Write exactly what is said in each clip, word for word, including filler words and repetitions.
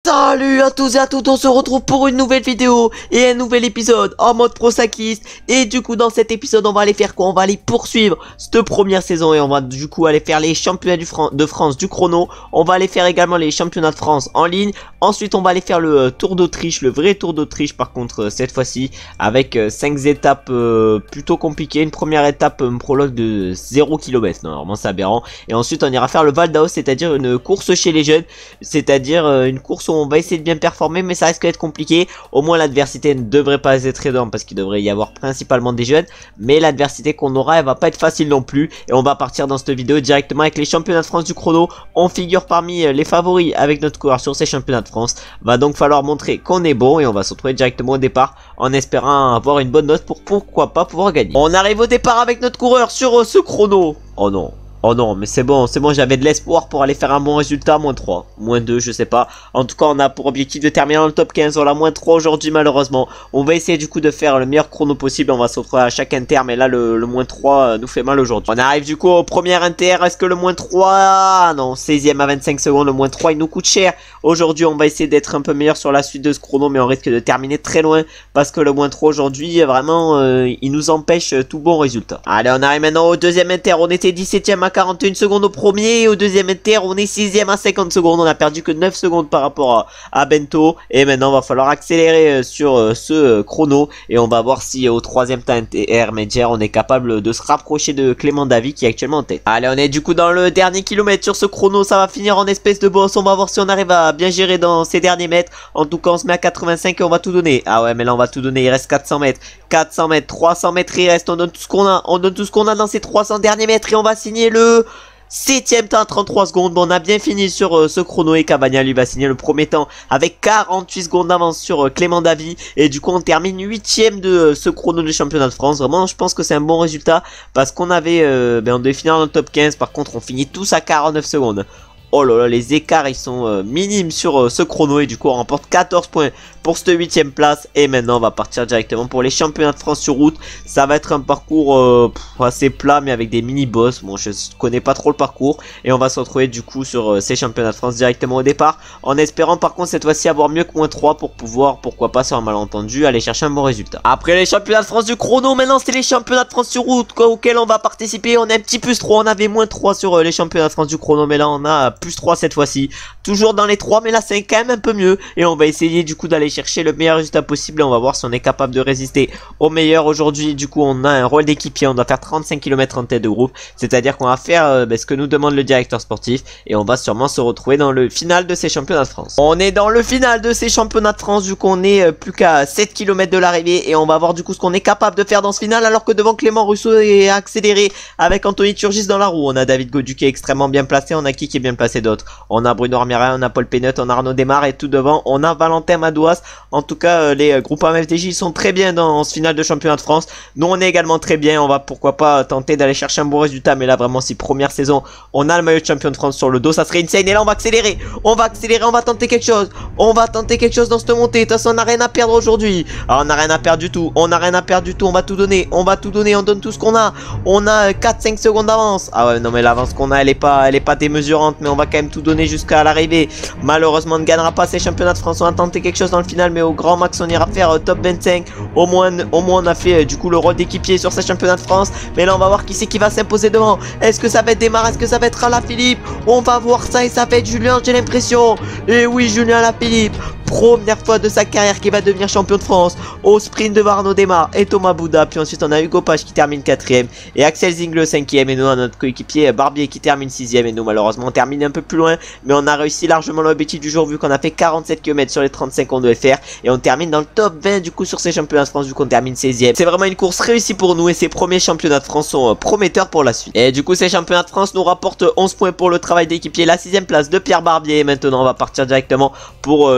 Salut à tous et à toutes, on se retrouve pour une nouvelle vidéo et un nouvel épisode en mode pro cycliste. Et du coup dans cet épisode on va aller faire quoi? On va aller poursuivre cette première saison et on va du coup aller faire les championnats du Fran de France du chrono. On va aller faire également les championnats de France en ligne. Ensuite on va aller faire le euh, Tour d'Autriche, le vrai Tour d'Autriche par contre euh, cette fois-ci avec euh, cinq étapes euh, plutôt compliquées. Une première étape, un prologue de zéro kilomètre, normalement c'est aberrant. Et ensuite on ira faire le Val d'Aoste, c'est-à-dire une course chez les jeunes, c'est-à-dire euh, une course où on va essayer de bien performer mais ça risque d'être compliqué. Au moins l'adversité ne devrait pas être énorme parce qu'il devrait y avoir principalement des jeunes, mais l'adversité qu'on aura elle va pas être facile non plus. Et on va partir dans cette vidéo directement avec les championnats de France du chrono. On figure parmi les favoris avec notre coureur sur ces championnats de France. Va donc falloir montrer qu'on est bon et on va se retrouver directement au départ en espérant avoir une bonne note pour pourquoi pas pouvoir gagner. On arrive au départ avec notre coureur sur ce chrono. Oh non. Oh non, mais c'est bon, c'est bon, j'avais de l'espoir pour aller faire un bon résultat, moins trois, moins deux, je sais pas. En tout cas, on a pour objectif de terminer dans le top quinze, on a moins trois aujourd'hui malheureusement. On va essayer du coup de faire le meilleur chrono possible, on va se retrouver à chaque inter, mais là le, le moins trois nous fait mal aujourd'hui. On arrive du coup au premier inter, est-ce que le moins trois... Non, seizième à vingt-cinq secondes, le moins trois il nous coûte cher. Aujourd'hui, on va essayer d'être un peu meilleur sur la suite de ce chrono, mais on risque de terminer très loin, parce que le moins trois aujourd'hui, vraiment, euh, il nous empêche tout bon résultat. Allez, on arrive maintenant au deuxième inter, on était dix-septième à quarante et une secondes au premier et au deuxième inter on est sixième à cinquante secondes, on a perdu que neuf secondes par rapport à, à Bento et maintenant va falloir accélérer euh, sur euh, ce euh, chrono et on va voir si euh, au troisième temps intermédiaire on est capable de se rapprocher de Clément Davy qui est actuellement en tête. Allez, on est du coup dans le dernier kilomètre sur ce chrono, ça va finir en espèce de boss, on va voir si on arrive à bien gérer dans ces derniers mètres. En tout cas on se met à quatre-vingt-cinq et on va tout donner. Ah ouais, mais là on va tout donner, il reste quatre cents mètres, quatre cents mètres, trois cents mètres il reste, on donne tout ce qu'on a, on donne tout ce qu'on a dans ces trois cents derniers mètres et on va signer le septième temps à trente-trois secondes. Bon, on a bien fini sur euh, ce chrono et Cavagna lui va signer le premier temps avec quarante-huit secondes d'avance sur euh, Clément Davy. Et du coup on termine huitième de euh, ce chrono du championnat de France. Vraiment je pense que c'est un bon résultat parce qu'on avait euh, ben, on devait finir dans le top quinze. Par contre on finit tous à quarante-neuf secondes. Oh là là, les écarts ils sont euh, minimes sur euh, ce chrono et du coup on remporte quatorze points pour cette huitième place. Et maintenant on va partir directement pour les championnats de France sur route. Ça va être un parcours euh, pff, assez plat mais avec des mini boss. Bon, je connais pas trop le parcours et on va se retrouver du coup sur euh, ces championnats de France directement au départ, en espérant par contre cette fois-ci avoir mieux que moins trois pour pouvoir, pourquoi pas sur un malentendu, aller chercher un bon résultat. Après les championnats de France du chrono, maintenant c'est les championnats de France sur route quoi, auxquels on va participer. On a un petit plus trois, on avait moins trois sur euh, les championnats de France du chrono, mais là on a plus trois cette fois-ci, toujours dans les trois, mais là c'est quand même un peu mieux et on va essayer du coup d'aller chercher le meilleur résultat possible et on va voir si on est capable de résister au meilleur. Aujourd'hui du coup on a un rôle d'équipier, on doit faire trente-cinq kilomètres en tête de groupe, c'est à dire qu'on va faire euh, bah, ce que nous demande le directeur sportif et on va sûrement se retrouver dans le final de ces championnats de France. On est dans le final de ces championnats de France, du coup on est euh, plus qu'à sept kilomètres de l'arrivée et on va voir du coup ce qu'on est capable de faire dans ce final, alors que devant Clément Rousseau est accéléré avec Anthony Turgis dans la roue. On a David Godu qui est extrêmement bien placé, on a qui qui est bien placé d'autres. On a Bruno Armira, on a Paul Pénut, on a Arnaud Desmar et tout devant on a Valentin Madouas. En tout cas euh, les euh, groupes M F D J sont très bien dans ce final de championnat de France. Nous on est également très bien, on va pourquoi pas tenter d'aller chercher un bon résultat, mais là vraiment si première saison on a le maillot de champion de France sur le dos ça serait insane. Et là on va accélérer, on va accélérer, on va tenter quelque chose, on va tenter quelque chose dans cette montée. De toute façon on n'a rien à perdre aujourd'hui. Alors on n'a rien à perdre du tout, on n'a rien à perdre du tout, on va tout donner, on va tout donner, on donne tout ce qu'on a. On a quatre cinq secondes d'avance. Ah ouais non mais l'avance qu'on a elle est pas elle est pas démesurante, mais on va quand même tout donner jusqu'à l'arrivée. Malheureusement on ne gagnera pas ces championnats de France, on va tenter quelque chose dans le final, mais au grand max on ira faire euh, top vingt-cinq. Au moins au moins on a fait euh, du coup le rôle d'équipier sur ces championnats de France. Mais là on va voir qui c'est qui va s'imposer devant. Est-ce que ça va être Desmar, est-ce que ça va être Alaphilippe? On va voir ça et ça va être Julien, j'ai l'impression. Et oui, Julien Alaphilippe, première fois de sa carrière qui va devenir champion de France au sprint de Arnaud Desmar et Thomas Bouda. Puis ensuite on a Hugo Page qui termine quatrième et Axel Zingle cinquième, et nous on a notre coéquipier Barbier qui termine sixième. Et nous malheureusement on termine un peu plus loin, mais on a réussi largement l'objectif du jour vu qu'on a fait quarante-sept kilomètres sur les trente-cinq qu'on devait faire et on termine dans le top vingt du coup sur ces championnats de France, vu qu'on termine seizième. C'est vraiment une course réussie pour nous et ces premiers championnats de France sont euh, prometteurs pour la suite. Et du coup ces championnats de France nous rapportent onze points pour le travail d'équipier, la sixième place de Pierre Barbier. Et maintenant on va partir directement pour euh, le Tour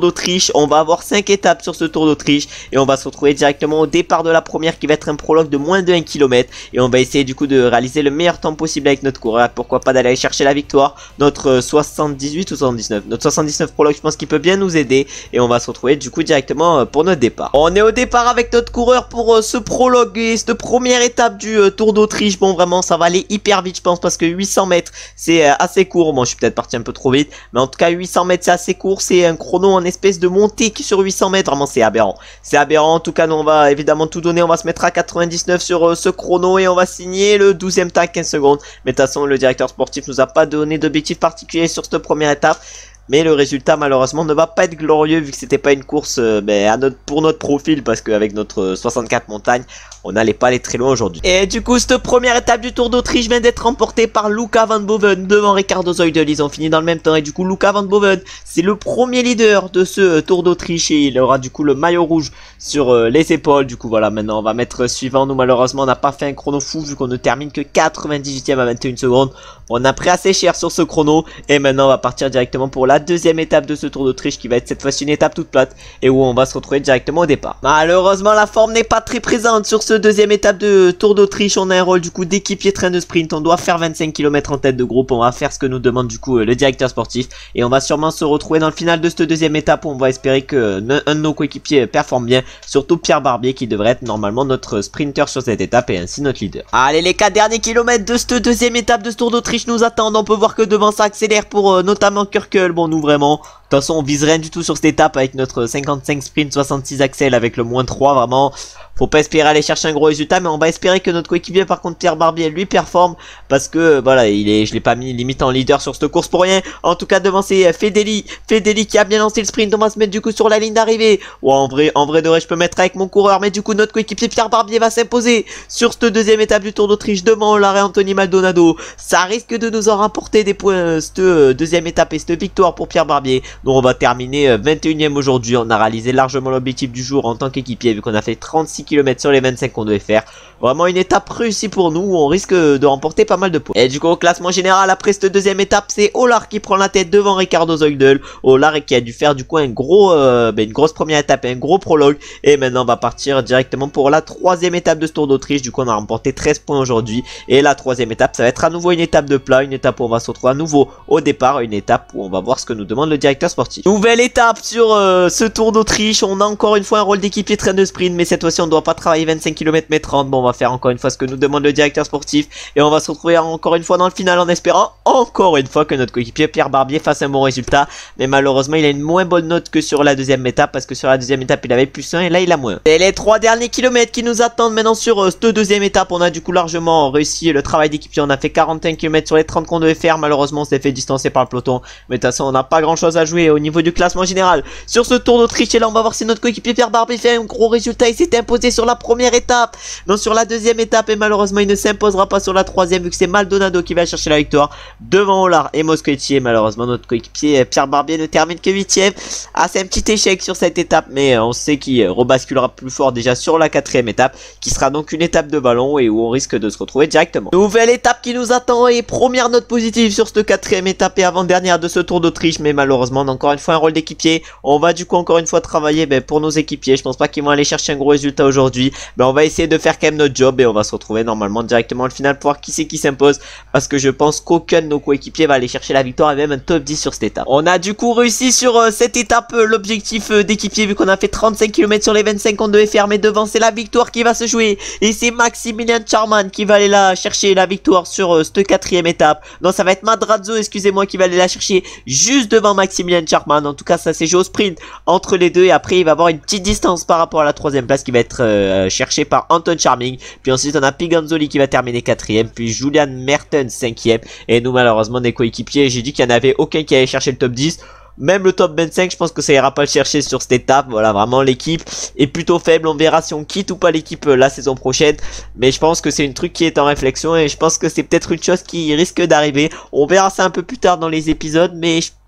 d'Autriche. On va avoir cinq étapes sur ce Tour d'Autriche et on va se retrouver directement au départ de la première qui va être un prologue de moins de un kilomètre et on va essayer du coup de réaliser le meilleur temps possible avec notre coureur. Pourquoi pas d'aller chercher la victoire. Notre soixante-dix-huit ou soixante-dix-neuf, notre soixante-dix-neuf prologue, je pense qu'il peut bien nous aider et on va se retrouver du coup directement pour notre départ. On est au départ avec notre coureur pour ce prologue et cette première étape du Tour d'Autriche. Bon, vraiment ça va aller hyper vite je pense parce que huit cents mètres c'est assez court. Bon, je suis peut-être parti un peu trop vite, mais en tout cas huit cents mètres c'est assez court. C'est un chrono en espèce de montée sur huit cents mètres. Vraiment c'est aberrant. C'est aberrant. En tout cas nous on va évidemment tout donner. On va se mettre à quatre-vingt-dix-neuf sur euh, ce chrono et on va signer le douzième temps à quinze secondes. Mais de toute façon le directeur sportif nous a pas donné d'objectif particulier sur cette première étape. Mais le résultat malheureusement ne va pas être glorieux vu que c'était pas une course euh, ben, à notre, pour notre profil parce qu'avec notre euh, soixante-quatre montagnes on n'allait pas aller très loin aujourd'hui. Et du coup cette première étape du Tour d'Autriche vient d'être remportée par Luca Van Boven devant Ricardo Zeudel. Ils ont fini dans le même temps et du coup Luca Van Boven c'est le premier leader de ce euh, Tour d'Autriche et il aura du coup le maillot rouge sur euh, les épaules. Du coup voilà, maintenant on va mettre euh, suivant. Nous malheureusement on n'a pas fait un chrono fou vu qu'on ne termine que quatre-vingt-dix-huitième à vingt et une secondes. On a pris assez cher sur ce chrono et maintenant on va partir directement pour la deuxième étape de ce Tour d'Autriche qui va être cette fois-ci une étape toute plate et où on va se retrouver directement au départ. Malheureusement la forme n'est pas très présente sur ce deuxième étape de Tour d'Autriche. On a un rôle du coup d'équipier train de sprint. On doit faire vingt-cinq kilomètres en tête de groupe. On va faire ce que nous demande du coup le directeur sportif et on va sûrement se retrouver dans le final de cette deuxième étape où on va espérer que un de nos coéquipiers performe bien, surtout Pierre Barbier qui devrait être normalement notre sprinter sur cette étape et ainsi notre leader. Allez, les quatre derniers kilomètres de cette deuxième étape de ce Tour d'Autriche nous attendent. On peut voir que devant ça accélère pour euh, notamment Kurkel. Bon, nous vraiment, de toute façon on vise rien du tout sur cette étape avec notre cinquante-cinq sprint, soixante-six accel avec le moins trois. Vraiment faut pas espérer aller chercher un gros résultat, mais on va espérer que notre coéquipier par contre Pierre Barbier lui performe parce que voilà, il est, je l'ai pas mis limite en leader sur cette course pour rien. En tout cas devant c'est Fedeli, Fedeli qui a bien lancé le sprint. On va se mettre du coup sur la ligne d'arrivée. Ouais, en vrai, en vrai de vrai je peux mettre avec mon coureur, mais du coup notre coéquipier Pierre Barbier va s'imposer sur cette deuxième étape du Tour d'Autriche devant l'arrêt Anthony Maldonado. Ça risque de nous en rapporter des points cette deuxième étape et cette victoire pour Pierre Barbier. Donc on va terminer vingt et unième aujourd'hui. On a réalisé largement l'objectif du jour en tant qu'équipier vu qu'on a fait trente-six kilomètres sur les vingt-cinq qu'on devait faire. Vraiment une étape réussie pour nous où on risque de remporter pas mal de points. Et du coup au classement général après cette deuxième étape c'est Olar qui prend la tête devant Ricardo Zeudel. Olar qui a dû faire du coup un gros, euh, ben, une grosse première étape et un gros prologue. Et maintenant on va partir directement pour la troisième étape de ce Tour d'Autriche. Du coup on a remporté treize points aujourd'hui. Et la troisième étape ça va être à nouveau une étape de plat. Une étape où on va se retrouver à nouveau au départ. Une étape où on va voir ce que nous demande le directeur sportif. Nouvelle étape sur euh, ce Tour d'Autriche. On a encore une fois un rôle d'équipier train de sprint. Mais cette fois-ci on ne doit pas travailler vingt-cinq kilomètres mais trente. Bon on va faire encore une fois ce que nous demande le directeur sportif. Et on va se retrouver encore une fois dans le final en espérant encore une fois que notre coéquipier Pierre Barbier fasse un bon résultat. Mais malheureusement il a une moins bonne note que sur la deuxième étape. Parce que sur la deuxième étape il avait plus un et là il a moins. Et les trois derniers kilomètres qui nous attendent maintenant sur euh, cette deuxième étape. On a du coup largement réussi le travail d'équipier. On a fait quarante et un kilomètres sur les trente qu'on devait faire. Malheureusement on s'est fait distancer par le peloton. Mais de toute façon on n'a pas grand chose à jouer au niveau du classement général sur ce Tour d'Autriche. Et là on va voir si notre coéquipier Pierre Barbier fait un gros résultat. Il s'est imposé sur la première étape, non sur la deuxième étape, et malheureusement il ne s'imposera pas sur la troisième vu que c'est Maldonado qui va chercher la victoire devant Olar et Moscovici. Malheureusement notre coéquipier Pierre Barbier ne termine que huitième. Ah, c'est un petit échec sur cette étape, mais on sait qu'il rebasculera plus fort déjà sur la quatrième étape qui sera donc une étape de ballon et où on risque de se retrouver directement. Nouvelle étape qui nous attend et première note positive sur cette quatrième étape et avant-dernière de ce Tour d'Autriche. Mais malheureusement on a encore une fois un rôle d'équipier. On va du coup encore une fois travailler ben, pour nos équipiers. Je pense pas qu'ils vont aller chercher un gros résultat aujourd'hui, mais on va essayer de faire quand même notre job et on va se retrouver normalement directement au final pour voir qui c'est qui s'impose, parce que je pense qu'aucun de nos coéquipiers va aller chercher la victoire et même un top dix sur cette étape. On a du coup réussi sur euh, cette étape euh, l'objectif euh, d'équipier vu qu'on a fait trente-cinq kilomètres sur les vingt-cinq qu'on devait faire, mais devant c'est la victoire qui va se jouer et c'est Maximilian Charman qui va aller là chercher la victoire sur euh, cette quatrième étape. Non, ça va être Madrazo, excusez-moi, qui va aller la chercher juste devant Maximilian Charman. En tout cas ça s'est joué au sprint entre les deux et après il va avoir une petite distance par rapport à la troisième place qui va être euh, cherchée par Anton Charming. Puis ensuite on a Piganzoli qui va terminer quatrième, puis Julian Mertens cinquième. Et nous malheureusement des coéquipiers, j'ai dit qu'il n'y en avait aucun qui allait chercher le top dix. Même le top vingt-cinq, je pense que ça ira pas le chercher sur cette étape. Voilà, vraiment l'équipe est plutôt faible. On verra si on quitte ou pas l'équipe euh, la saison prochaine. Mais je pense que c'est une truc qui est en réflexion et je pense que c'est peut-être une chose qui risque d'arriver. On verra ça un peu plus tard dans les épisodes, mais je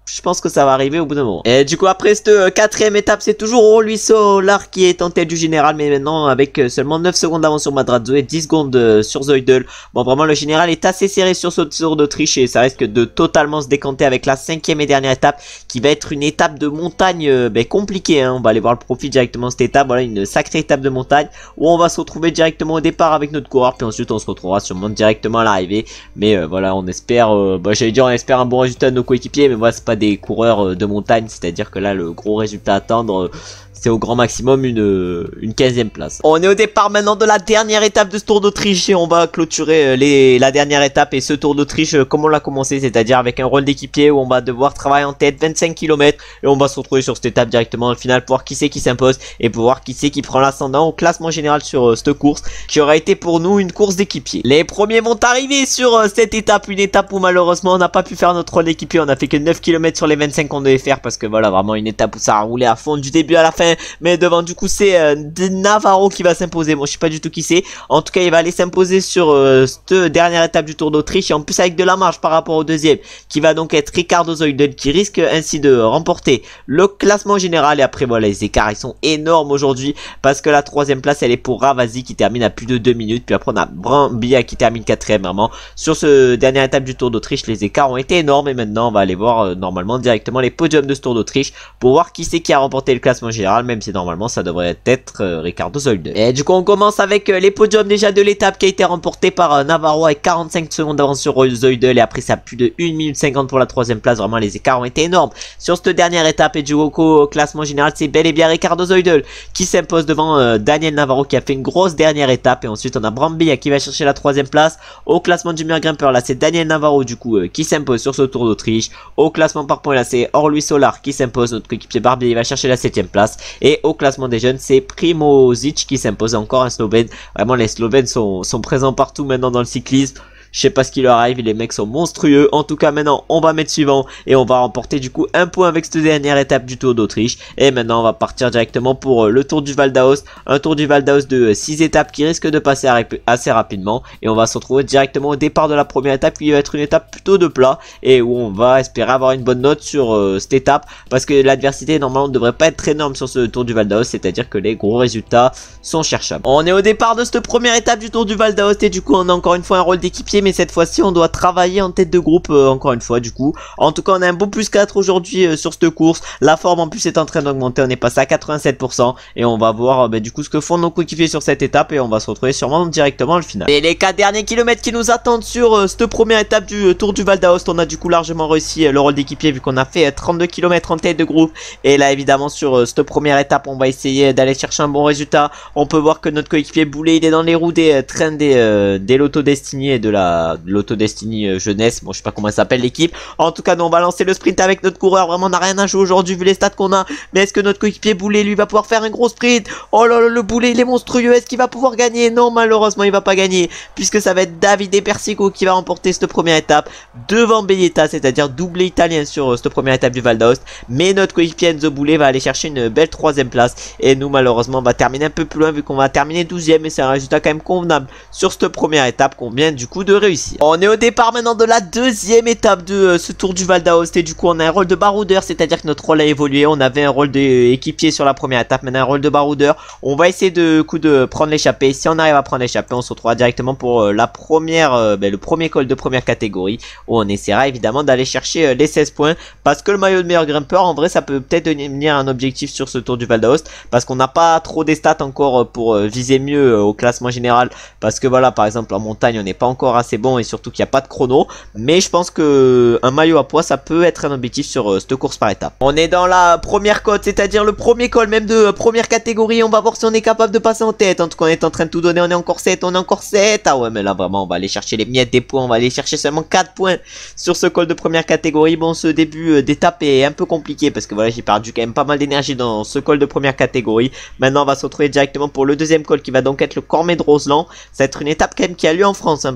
je pense que ça va arriver au bout d'un moment. Et du coup après cette euh, quatrième étape, c'est toujours Orly Solar qui est en tête du général, mais maintenant avec euh, seulement neuf secondes d'avance sur Madrazo et dix secondes euh, sur Zoidel. Bon, vraiment le général est assez serré sur ce tour d'Autriche et ça risque de totalement se décanter avec la cinquième et dernière étape qui va être une étape de montagne euh, ben, compliquée, hein. On va aller voir le profil directement de cette étape. Voilà, une sacrée étape de montagne où on va se retrouver directement au départ avec notre coureur, puis ensuite on se retrouvera sûrement directement à l'arrivée. Mais euh, voilà, on espère, euh, bah, j'allais dire on espère un bon résultat de nos coéquipiers, mais voilà, c'est pas des coureurs de montagne, c'est à dire que là le gros résultat à attendre c'est au grand maximum une, une quinzième place. On est au départ maintenant de la dernière étape de ce Tour d'Autriche et on va clôturer les, la dernière étape et ce Tour d'Autriche comme on l'a commencé, c'est-à-dire avec un rôle d'équipier où on va devoir travailler en tête vingt-cinq kilomètres et on va se retrouver sur cette étape directement au final pour voir qui c'est qui s'impose et pour voir qui c'est qui prend l'ascendant au classement général sur euh, cette course qui aura été pour nous une course d'équipier. Les premiers vont arriver sur euh, cette étape, une étape où malheureusement on n'a pas pu faire notre rôle d'équipier, on a fait que neuf kilomètres sur les vingt-cinq qu'on devait faire parce que voilà, vraiment une étape où ça a roulé à fond du début à la fin. Mais devant du coup c'est euh, Navarro qui va s'imposer. Bon, je sais pas du tout qui c'est. En tout cas il va aller s'imposer sur euh, cette dernière étape du Tour d'Autriche. Et en plus avec de la marge par rapport au deuxième qui va donc être Ricardo Zoidel, qui risque ainsi de remporter le classement général. Et après voilà, les écarts ils sont énormes aujourd'hui parce que la troisième place elle est pour Ravasi qui termine à plus de deux minutes. Puis après on a Brambilla qui termine quatrième. Vraiment sur ce dernière étape du Tour d'Autriche les écarts ont été énormes. Et maintenant on va aller voir euh, normalement directement les podiums de ce Tour d'Autriche pour voir qui c'est qui a remporté le classement général, même si normalement ça devrait être euh, Ricardo Zoidel. Et du coup on commence avec euh, les podiums déjà de l'étape qui a été remportée par euh, Navarro avec quarante-cinq secondes d'avance sur Zoidel. Et après ça plus de une minute cinquante pour la troisième place. Vraiment les écarts ont été énormes sur cette dernière étape. Et du coup au classement général c'est bel et bien Ricardo Zoidel qui s'impose devant euh, Daniel Navarro qui a fait une grosse dernière étape. Et ensuite on a Brambilla qui va chercher la troisième place. Au classement du meilleur grimpeur là c'est Daniel Navarro du coup euh, qui s'impose sur ce Tour d'Autriche. Au classement par points là c'est Orly Solar qui s'impose, notre équipier Barbier il va chercher la septième place. Et au classement des jeunes c'est Primozic qui s'impose, encore un Slovène. Vraiment les Slovènes sont, sont présents partout maintenant dans le cyclisme. Je sais pas ce qui leur arrive, les mecs sont monstrueux. En tout cas maintenant on va mettre suivant et on va remporter du coup un point avec cette dernière étape du Tour d'Autriche. Et maintenant on va partir directement pour le Tour du Val d'Aoste. Un Tour du Val d'Aoste de six étapes qui risque de passer assez rapidement. Et on va se retrouver directement au départ de la première étape qui va être une étape plutôt de plat. Et où on va espérer avoir une bonne note sur euh, cette étape. Parce que l'adversité normalement ne devrait pas être très énorme sur ce Tour du Val d'Aoste. C'est à dire que les gros résultats sont cherchables. On est au départ de cette première étape du Tour du Val d'Aoste. Et du coup on a encore une fois un rôle d'équipier, mais cette fois-ci on doit travailler en tête de groupe euh, encore une fois du coup. En tout cas on a un beau plus quatre aujourd'hui euh, sur cette course. La forme en plus est en train d'augmenter, on est passé à quatre-vingt-sept pour cent et on va voir euh, bah, du coup ce que font nos coéquipiers sur cette étape et on va se retrouver sûrement directement le final. Et les quatre derniers kilomètres qui nous attendent sur euh, cette première étape du euh, Tour du Val d'Aoste, on a du coup largement réussi euh, le rôle d'équipier vu qu'on a fait euh, trente-deux kilomètres en tête de groupe. Et là évidemment sur euh, cette première étape on va essayer d'aller chercher un bon résultat. On peut voir que notre coéquipier Boulet il est dans les roues des euh, trains des, euh, des Lotto Destiny et de la de Lotto Destiny euh, jeunesse, bon je sais pas comment elle s'appelle l'équipe. En tout cas nous on va lancer le sprint avec notre coureur. Vraiment on n'a rien à jouer aujourd'hui vu les stats qu'on a. Mais est-ce que notre coéquipier Boulet lui va pouvoir faire un gros sprint? Oh là là, le Boulet il est monstrueux. Est-ce qu'il va pouvoir gagner? Non, malheureusement il va pas gagner puisque ça va être Davide Persico qui va remporter cette première étape devant Belletta, c'est-à-dire doublé italien sur euh, cette première étape du Val d'Aoste. Mais notre coéquipier Enzo Boulet va aller chercher une belle troisième place et nous malheureusement on va terminer un peu plus loin vu qu'on va terminer douzième. Et c'est un résultat quand même convenable sur cette première étape qu'on vient du coup de réussir. On est au départ maintenant de la deuxième étape de euh, ce Tour du Val d'Aoste et du coup on a un rôle de baroudeur, c'est à dire que notre rôle a évolué. On avait un rôle d'équipier sur la première étape, maintenant un rôle de baroudeur. On va essayer de coup de prendre l'échappée. Si on arrive à prendre l'échappée on se retrouvera directement pour euh, la première euh, ben, le premier col de première catégorie où on essaiera évidemment d'aller chercher euh, les seize points parce que le maillot de meilleur grimpeur en vrai ça peut peut-être devenir un objectif sur ce Tour du Val d'Aoste parce qu'on n'a pas trop des stats encore euh, pour euh, viser mieux euh, au classement général parce que voilà par exemple en montagne on n'est pas encore assez bon et surtout qu'il n'y a pas de chrono. Mais je pense que un maillot à poids ça peut être un objectif sur euh, cette course par étape. On est dans la première côte, c'est-à-dire le premier col même de euh, première catégorie. On va voir si on est capable de passer en tête. En tout cas on est en train de tout donner, on est encore sept, on est encore sept. Ah ouais mais là vraiment on va aller chercher les miettes des points. On va aller chercher seulement quatre points sur ce col de première catégorie. Bon ce début euh, d'étape est un peu compliqué parce que voilà j'ai perdu quand même pas mal d'énergie dans ce col de première catégorie. Maintenant on va se retrouver directement pour le deuxième col qui va donc être le Cormet de Roseland. Ça va être une étape quand même qui a lieu en France hein, parce que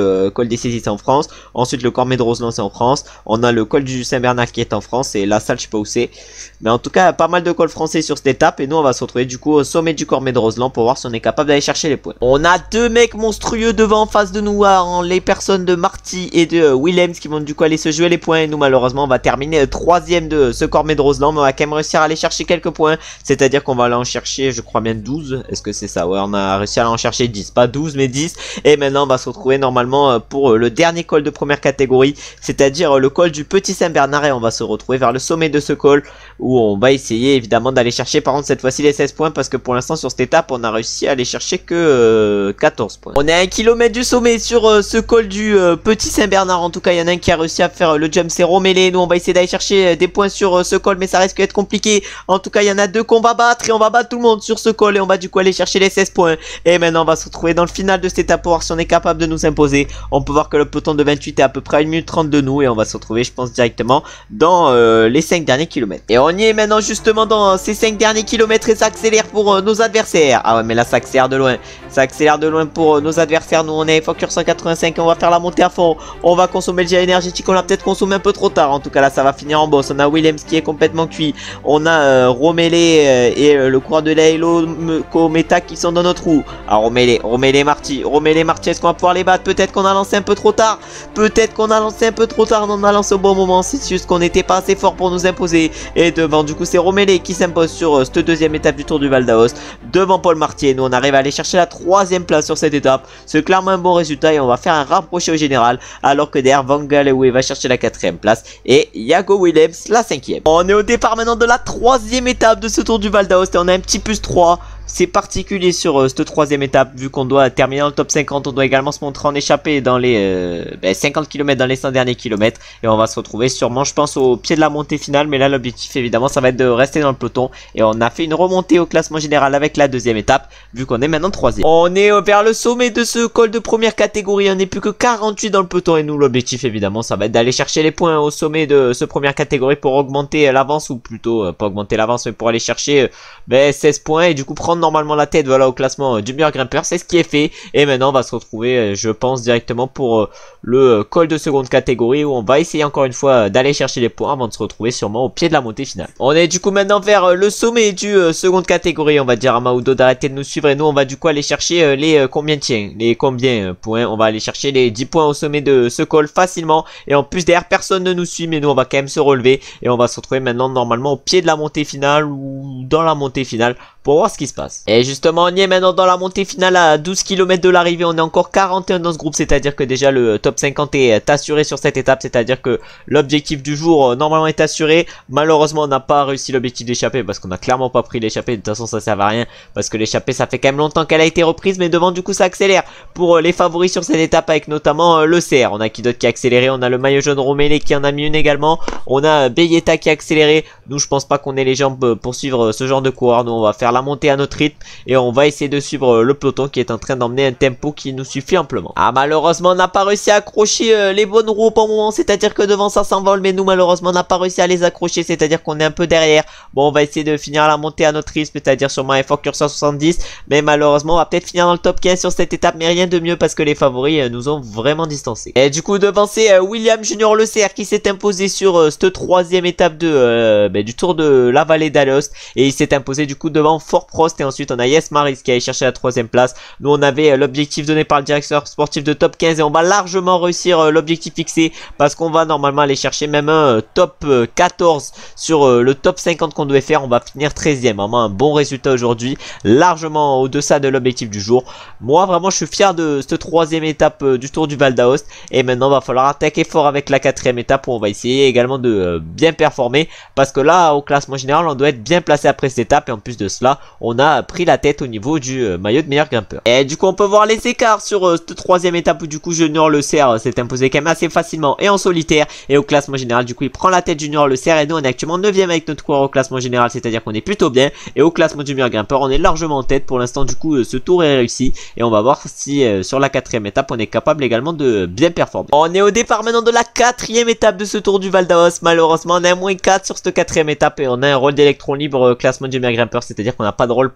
le col des Saisies en France. Ensuite le Cormet de Roseland c'est en France. On a le col du Saint-Bernard qui est en France. Et la salle je sais pas où c'est. Mais en tout cas pas mal de cols français sur cette étape. Et nous on va se retrouver du coup au sommet du Cormet de Roseland pour voir si on est capable d'aller chercher les points. On a deux mecs monstrueux devant en face de nous. Hein, les personnes de Marty et de Williams qui vont du coup aller se jouer les points. Et nous malheureusement on va terminer troisième de ce Cormet de Roseland. Mais on va quand même réussir à aller chercher quelques points. C'est-à-dire qu'on va aller en chercher je crois bien douze. Est-ce que c'est ça? Ouais on a réussi à aller en chercher dix. Pas douze mais dix. Et maintenant on va se retrouver normalement pour le dernier col de première catégorie. C'est-à-dire le col du Petit Saint-Bernard. Et on va se retrouver vers le sommet de ce col. Où on va essayer évidemment d'aller chercher par contre cette fois-ci les seize points. Parce que pour l'instant sur cette étape on a réussi à aller chercher que euh, quatorze points. On est à un kilomètre du sommet sur euh, ce col du euh, Petit Saint-Bernard. En tout cas il y en a un qui a réussi à faire euh, le jump, c'est Romélé. Nous on va essayer d'aller chercher euh, des points sur euh, ce col, mais ça risque d'être compliqué. En tout cas il y en a deux qu'on va battre et on va battre tout le monde sur ce col. Et on va du coup aller chercher les seize points. Et maintenant on va se retrouver dans le final de cette étape pour voir si on est capable de nous imposer. On peut voir que le peloton de vingt-huit est à peu près à une minute trente de nous. Et on va se retrouver je pense directement dans euh, les cinq derniers kilomètres. Et on y est maintenant justement dans ces cinq derniers kilomètres. Et ça accélère pour euh, nos adversaires. Ah ouais mais là ça accélère de loin. Ça accélère de loin pour euh, nos adversaires. Nous on est Focus cent quatre-vingt-cinq. On va faire la montée à fond. On va consommer le gel énergétique. On l'a peut-être consommé un peu trop tard. En tout cas là ça va finir en boss. On a Williams qui est complètement cuit. On a euh, Romélé euh, et euh, le coureur de la Hello Cometa qui sont dans notre roue. Ah Romélé, Romélé Marty. Romélé Marty, est-ce qu'on va pouvoir les battre? Peut-être qu'on a lancé un peu trop tard. Peut-être qu'on a lancé un peu trop tard. On a lancé au bon moment. C'est juste qu'on n'était pas assez fort pour nous imposer. Et devant du coup c'est Romélé qui s'impose sur euh, cette deuxième étape du Tour du Val d'Aoste. Devant Paul Marty. Et nous on arrive à aller chercher la troisième place sur cette étape. C'est clairement un bon résultat. Et on va faire un rapproché au général. Alors que derrière Van Galewe va chercher la quatrième place. Et Yago Williams la cinquième. On est au départ maintenant de la troisième étape de ce Tour du Val d'Aoste. Et on a un petit plus trois. C'est particulier sur euh, cette troisième étape, vu qu'on doit terminer dans le top cinquante, on doit également se montrer en échappée dans les euh, ben, cinquante kilomètres, dans les cent derniers kilomètres, et on va se retrouver sûrement, je pense, au pied de la montée finale, mais là l'objectif évidemment ça va être de rester dans le peloton, et on a fait une remontée au classement général avec la deuxième étape, vu qu'on est maintenant troisième. On est euh, vers le sommet de ce col de première catégorie, on n'est plus que quarante-huit dans le peloton, et nous l'objectif évidemment ça va être d'aller chercher les points au sommet de ce première catégorie pour augmenter euh, l'avance, ou plutôt, euh, pas augmenter l'avance, mais pour aller chercher euh, ben, seize points, et du coup prendre normalement la tête voilà au classement euh, du meilleur grimpeur. C'est ce qui est fait et maintenant on va se retrouver euh, je pense directement pour euh, le euh, col de seconde catégorie où on va essayer encore une fois euh, d'aller chercher les points avant de se retrouver sûrement au pied de la montée finale. On est du coup maintenant vers euh, le sommet du euh, seconde catégorie. On va dire à Maoudo d'arrêter de nous suivre et nous on va du coup aller chercher euh, les euh, combien tiens les combien euh, points. On va aller chercher les dix points au sommet de ce col facilement et en plus derrière personne ne nous suit mais nous on va quand même se relever et on va se retrouver maintenant normalement au pied de la montée finale ou dans la montée finale pour voir ce qui se passe. Et justement on y est maintenant dans la montée finale à douze kilomètres de l'arrivée. On est encore quarante et un dans ce groupe, c'est à dire que déjà le top cinquante est assuré sur cette étape, c'est à dire que l'objectif du jour euh, normalement est assuré. Malheureusement on n'a pas réussi l'objectif d'échapper parce qu'on a clairement pas pris l'échappée. De toute façon ça sert à rien parce que l'échappée ça fait quand même longtemps qu'elle a été reprise, mais devant du coup ça accélère pour euh, les favoris sur cette étape avec notamment euh, le C R. On a qui d'autre qui a accéléré? On a le maillot jaune Romélé qui en a mis une également. On a Beyeta qui a accéléré. Nous je pense pas qu'on ait les jambes pour suivre ce genre de coureur. Nous on va faire la montée à notre rythme et on va essayer de suivre le peloton qui est en train d'emmener un tempo qui nous suffit amplement. Ah malheureusement on n'a pas réussi à accrocher euh, les bonnes roues au bon moment, c'est à dire que devant ça s'envole, mais nous malheureusement on n'a pas réussi à les accrocher, c'est à dire qu'on est un peu derrière. Bon on va essayer de finir la montée à notre rythme, c'est à dire sûrement un Focus cent soixante-dix, mais malheureusement on va peut-être finir dans le top quinze sur cette étape, mais rien de mieux parce que les favoris euh, nous ont vraiment distancés. Et du coup devant c'est euh, William Junior Le C R qui s'est imposé sur euh, cette troisième étape de, euh, bah, du Tour de la Vallée d'Aoste, et il s'est imposé du coup devant Fort Prost, et ensuite on a Yes Maris qui allait chercher la troisième place. Nous on avait euh, l'objectif donné par le directeur sportif de top quinze et on va largement réussir euh, l'objectif fixé parce qu'on va normalement aller chercher même un euh, top euh, quatorze sur euh, le top cinquante qu'on devait faire. On va finir treizième, vraiment un bon résultat aujourd'hui, largement au-deçà de l'objectif du jour. Moi vraiment je suis fier de cette troisième étape euh, du Tour du Val d'Aoste, et maintenant il va falloir attaquer fort avec la quatrième étape où on va essayer également de euh, bien performer parce que là au classement général on doit être bien placé après cette étape, et en plus de cela on a pris la tête au niveau du euh, maillot de meilleur grimpeur. Et du coup on peut voir les écarts sur euh, cette troisième étape où du coup Junior Le C R s'est imposé quand même assez facilement et en solitaire, et au classement général du coup il prend la tête Junior Le C R, et nous on est actuellement neuvième avec notre coureur au classement général, c'est à dire qu'on est plutôt bien, et au classement du meilleur grimpeur on est largement en tête pour l'instant. Du coup euh, ce tour est réussi et on va voir si euh, sur la quatrième étape on est capable également de bien performer. On est au départ maintenant de la quatrième étape de ce Tour du Val d'Aoste. Malheureusement on a un moins quatre sur cette quatrième étape et on a un rôle d'électron libre euh, classement du meilleur grimpeur, c'est à dire qu'on n'a pas de rôle particulier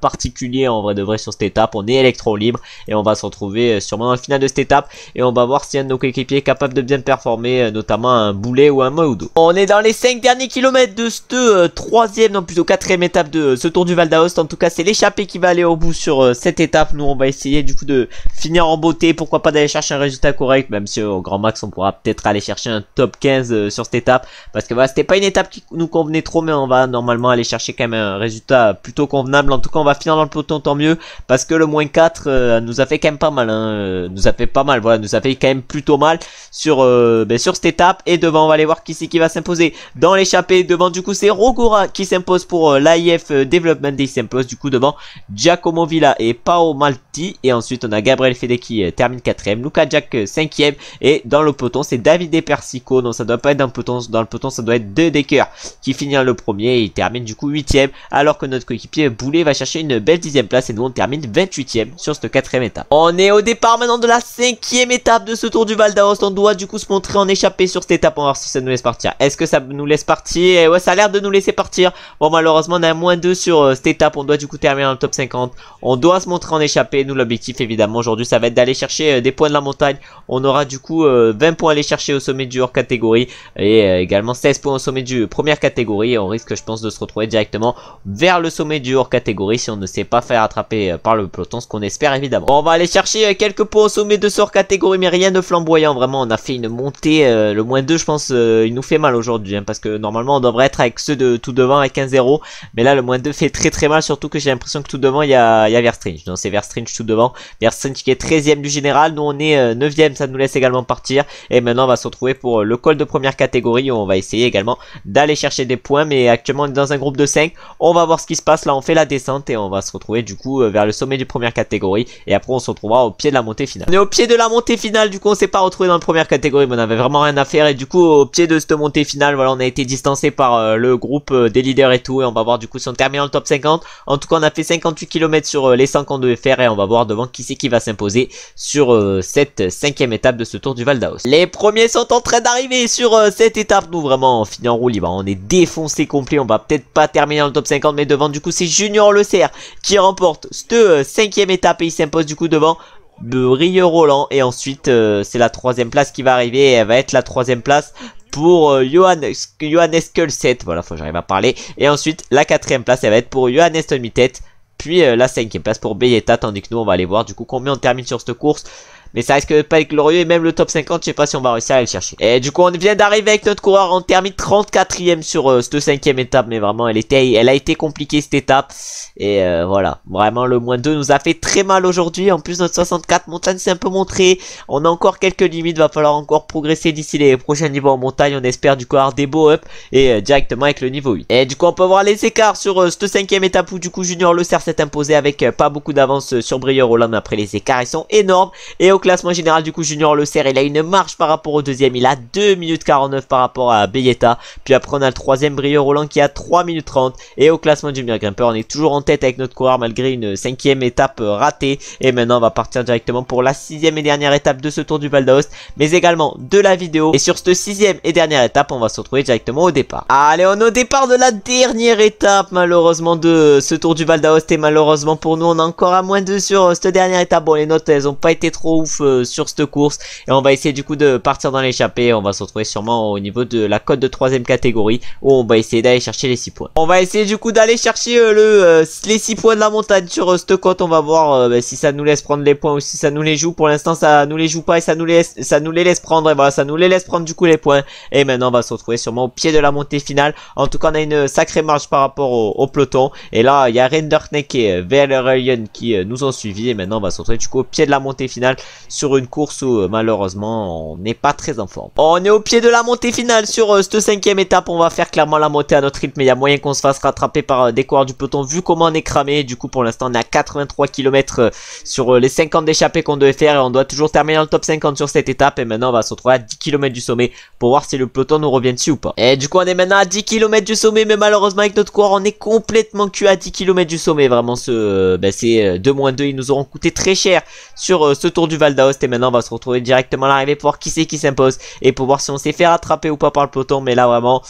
particulier en vrai de vrai sur cette étape. On est électron libre et on va se retrouver sûrement dans le final de cette étape. Et on va voir si un de nos coéquipiers est capable de bien performer, notamment un boulet ou un Maudo. On est dans les cinq derniers kilomètres de cette euh, troisième, non plutôt quatrième étape de euh, ce Tour du Val d'Aoste. En tout cas, c'est l'échappée qui va aller au bout sur euh, cette étape. Nous, on va essayer du coup de finir en beauté. Pourquoi pas d'aller chercher un résultat correct, même si au grand max, on pourra peut-être aller chercher un top quinze euh, sur cette étape. Parce que voilà, c'était pas une étape qui nous convenait trop, mais on va normalement aller chercher quand même un résultat plutôt convenable. En tout cas, on va finir dans le peloton, tant mieux, parce que le moins quatre euh, nous a fait quand même pas mal. Hein, euh, nous a fait pas mal, voilà, nous a fait quand même plutôt mal sur, euh, ben, sur cette étape. Et devant, on va aller voir qui c'est qui va s'imposer dans l'échappée. Devant, du coup, c'est Rogora qui s'impose pour euh, l'A I F Development. Et il s'impose du coup devant Giacomo Villa et Pao Malti. Et ensuite, on a Gabriel Fede qui euh, termine quatrième, Luca Jack euh, cinquième. Et dans le peloton, c'est Davide Persico. Non, ça doit pas être dans le peloton. Dans le peloton, ça doit être De Decker qui finit le premier. Et il termine du coup huitième. Alors que notre coéquipier Boulet va chercher une belle dixième place. Et nous, on termine vingt-huitième sur cette quatrième étape. On est au départ maintenant de la cinquième étape de ce Tour du Val d'Aoste. On doit du coup se montrer en échappée sur cette étape. On va voir si ça nous laisse partir. Est-ce que ça nous laisse partir? Et ouais, ça a l'air de nous laisser partir. Bon, malheureusement, on a un moins deux sur euh, cette étape. On doit du coup terminer dans le top cinquante. On doit se montrer en échappée. Nous, l'objectif, évidemment, aujourd'hui, ça va être d'aller chercher euh, des points de la montagne. On aura du coup euh, vingt points à aller chercher au sommet du hors catégorie. Et euh, également seize points au sommet du première catégorie. Et on risque, je pense, de se retrouver directement vers le sommet du hors catégorie si on ne sait pas faire attraper euh, par le peloton, ce qu'on espère évidemment. Bon, on va aller chercher euh, quelques points au sommet de ce hors catégorie, mais rien de flamboyant. Vraiment, on a fait une montée. Euh, le moins deux, je pense, euh, il nous fait mal aujourd'hui. Hein, parce que normalement, on devrait être avec ceux de tout devant avec un zéro. Mais là, le moins deux fait très très mal. Surtout que j'ai l'impression que tout devant, il y a, il y a Verstringe. Donc, c'est Verstringe tout devant. Verstringe qui est treizième du général. Nous, on est euh, neuvième. Ça nous laisse également partir. Et maintenant, on va se retrouver pour euh, le col de première catégorie. Où on va essayer également d'aller chercher des points. Mais actuellement, on est dans un groupe de cinq. On va voir ce qui se passe. Là, on fait la descente. Et on va se retrouver du coup euh, vers le sommet du première catégorie. Et après, on se retrouvera au pied de la montée finale. On est au pied de la montée finale. Du coup, on s'est pas retrouvé dans la première catégorie. Mais on avait vraiment rien à faire. Et du coup, au pied de cette montée finale, voilà, on a été distancé par euh, le groupe euh, des leaders et tout. Et on va voir du coup si on termine dans le top cinquante. En tout cas, on a fait cinquante-huit kilomètres sur euh, les cent qu'on devait faire. Et on va voir devant qui c'est qui va s'imposer sur euh, cette cinquième étape de ce Tour du Val d'Aoste. Les premiers sont en train d'arriver sur euh, cette étape. Nous, vraiment, on finit en roue libre. On est défoncé complet. On va peut-être pas terminer dans le top cinquante. Mais devant, du coup, c'est Junior Le Cerf qui remporte cette euh, cinquième étape. Et il s'impose du coup devant Brieux Roland. Et ensuite, euh, c'est la troisième place qui va arriver. Et elle va être la troisième place pour euh, Johan, Johannes Kulset. Voilà, faut que j'arrive à parler. Et ensuite, la quatrième place, elle va être pour Johannes Tolmitet. Puis euh, la cinquième place pour Beyeta. Tandis que nous, on va aller voir du coup combien on termine sur cette course. Mais ça risque de pas être glorieux. Et même le top cinquante, je sais pas si on va réussir à aller le chercher. Et du coup, on vient d'arriver avec notre coureur. On termine trente-quatrième sur euh, cette cinquième étape. Mais vraiment, elle était, elle a été compliquée cette étape. Et euh, voilà. Vraiment, le moins deux nous a fait très mal aujourd'hui. En plus, notre soixante-quatre montagne s'est un peu montré. On a encore quelques limites. Va falloir encore progresser d'ici les prochains niveaux en montagne. On espère du coup avoir des beaux up. Et euh, directement avec le niveau huit. Et du coup, on peut voir les écarts sur euh, cette cinquième étape où du coup, Junior Le Cerf s'est imposé avec euh, pas beaucoup d'avance euh, sur Brieux Roland. Mais après, les écarts, ils sont énormes. Et au classement général du coup Junior Le Cerf, il a une marche par rapport au deuxième, il a deux minutes quarante-neuf par rapport à Beyeta. Puis après on a le troisième Brieux Roland qui a trois minutes trente. Et au classement du meilleur grimpeur, on est toujours en tête avec notre coureur malgré une cinquième étape ratée. Et maintenant on va partir directement pour la sixième et dernière étape de ce Tour du Val d'Aoste, mais également de la vidéo. Et sur cette sixième et dernière étape, on va se retrouver directement au départ. Allez, on est au départ de la dernière étape malheureusement de ce Tour du Val d'Aoste. Et malheureusement pour nous, on a encore à moins deux sur cette dernière étape. Bon, les notes elles ont pas été trop ouf euh, sur cette course. Et on va essayer du coup de partir dans l'échappée. On va se retrouver sûrement au niveau de la cote de troisième catégorie où on va essayer d'aller chercher les six points. On va essayer du coup d'aller chercher euh, le, euh, les six points de la montagne sur euh, cette cote. On va voir euh, bah, si ça nous laisse prendre les points ou si ça nous les joue. Pour l'instant ça nous les joue pas et ça nous les laisse, ça nous les laisse prendre. Et voilà, ça nous les laisse prendre du coup les points. Et maintenant on va se retrouver sûrement au pied de la montée finale. En tout cas on a une sacrée marge par rapport au, au peloton. Et là il y a Renderneck et Verleyen qui euh, nous ont suivis. Et maintenant on va se retrouver du coup au pied de la montée finale sur une course où euh, malheureusement on n'est pas très en forme. On est au pied de la montée finale sur euh, cette cinquième étape. On va faire clairement la montée à notre rythme, mais il y a moyen qu'on se fasse rattraper par euh, des coureurs du peloton vu comment on est cramé. Du coup pour l'instant on est à quatre-vingt-trois kilomètres euh, sur euh, les cinquante d'échappée qu'on devait faire et on doit toujours terminer dans le top cinquante sur cette étape. Et maintenant on va se retrouver à dix kilomètres du sommet pour voir si le peloton nous revient dessus ou pas. Et du coup on est maintenant à dix kilomètres du sommet, mais malheureusement avec notre coureur on est complètement cul à dix kilomètres du sommet. Vraiment ce euh, ben, c'est euh, deux moins deux, ils nous auront coûté très cher sur euh, ce Tour du Val d'Aoste. Et maintenant on va se retrouver directement à l'arrivée pour voir qui c'est qui s'impose et pour voir si on s'est fait rattraper ou pas par le peloton. Mais là vraiment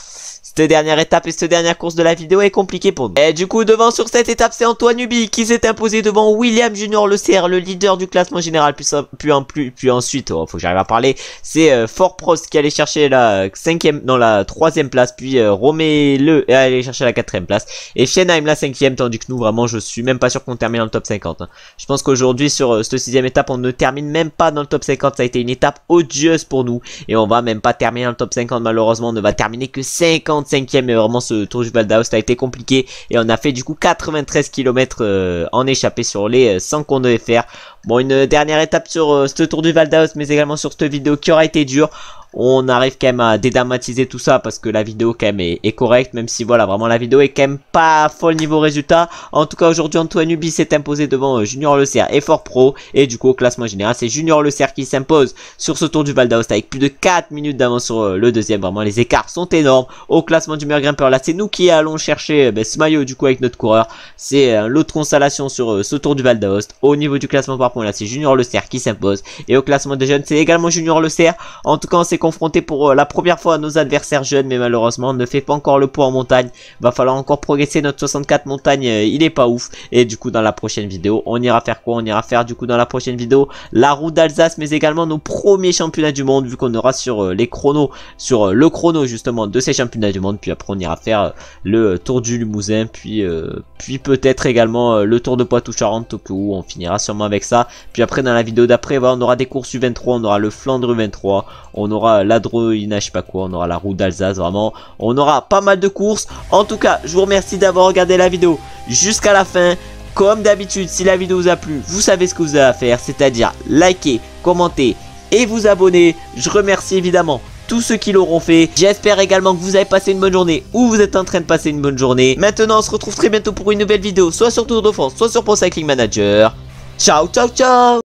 Cette dernière étape et cette dernière course de la vidéo est compliquée pour nous. Et du coup, devant sur cette étape, c'est Antoine Nubi qui s'est imposé devant William Junior Le Cerf, le leader du classement général. Puis, puis, puis, puis ensuite, oh, faut que j'arrive à parler, c'est euh, Fort Prost qui allait chercher la cinquième, non la troisième place. Puis euh, Romé Le allait chercher la quatrième place. Et Fienheim la cinquième, tandis que nous, vraiment, je suis même pas sûr qu'on termine dans le top cinquante. Hein. Je pense qu'aujourd'hui, sur euh, cette sixième étape, on ne termine même pas dans le top cinquante. Ça a été une étape odieuse pour nous. Et on va même pas terminer dans le top cinquante, malheureusement. On ne va terminer que cinquante-cinquième. Mais vraiment, ce Tour du Val d'Aoste a été compliqué. Et on a fait du coup quatre-vingt-treize kilomètres euh, en échappé sur les euh, cent qu'on devait faire. Bon, une dernière étape sur euh, ce Tour du Val d'Aoste, mais également sur cette vidéo qui aura été dure. On arrive quand même à dédramatiser tout ça parce que la vidéo quand même est, est correcte, même si voilà, vraiment la vidéo est quand même pas folle niveau résultat. En tout cas, aujourd'hui, Antoine Nubi s'est imposé devant euh, Junior Le Cerf et Fort Pro. Et du coup, au classement général, c'est Junior Le Cerf qui s'impose sur ce Tour du Val d'Aoste avec plus de quatre minutes d'avance sur euh, le deuxième. Vraiment, les écarts sont énormes. Au classement du meilleur grimpeur, là, c'est nous qui allons chercher euh, ben, ce maillot du coup avec notre coureur. C'est euh, l'autre constellation sur euh, ce Tour du Val d'Aoste. Au niveau du classement par point, là, c'est Junior Le Cerf qui s'impose. Et au classement des jeunes, c'est également Junior Le Cerf. En tout cas, on s'est confronté pour euh, la première fois à nos adversaires jeunes, mais malheureusement on ne fait pas encore le poids en montagne. Va falloir encore progresser. Notre soixante-quatre montagne, euh, il est pas ouf. Et du coup dans la prochaine vidéo, on ira faire quoi? On ira faire du coup dans la prochaine vidéo la route d'Alsace, mais également nos premiers championnats du monde, vu qu'on aura sur euh, les chronos, sur euh, le chrono justement de ces championnats du monde. Puis après on ira faire euh, le Tour du Limousin, puis euh, puis peut-être également euh, le Tour de Poitou-Charentes, où on finira sûrement avec ça. Puis après dans la vidéo d'après, voilà, on aura des courses U vingt-trois, on aura le Flandre U vingt-trois, on aura l'Adroïna, je sais pas quoi, on aura la route d'Alsace, vraiment on aura pas mal de courses. En tout cas, je vous remercie d'avoir regardé la vidéo jusqu'à la fin. Comme d'habitude, si la vidéo vous a plu, vous savez ce que vous avez à faire, c'est-à-dire liker, commenter et vous abonner. Je remercie évidemment tous ceux qui l'auront fait. J'espère également que vous avez passé une bonne journée ou vous êtes en train de passer une bonne journée. Maintenant, on se retrouve très bientôt pour une nouvelle vidéo, soit sur Tour de France, soit sur Pro Cycling Manager. Ciao, ciao, ciao.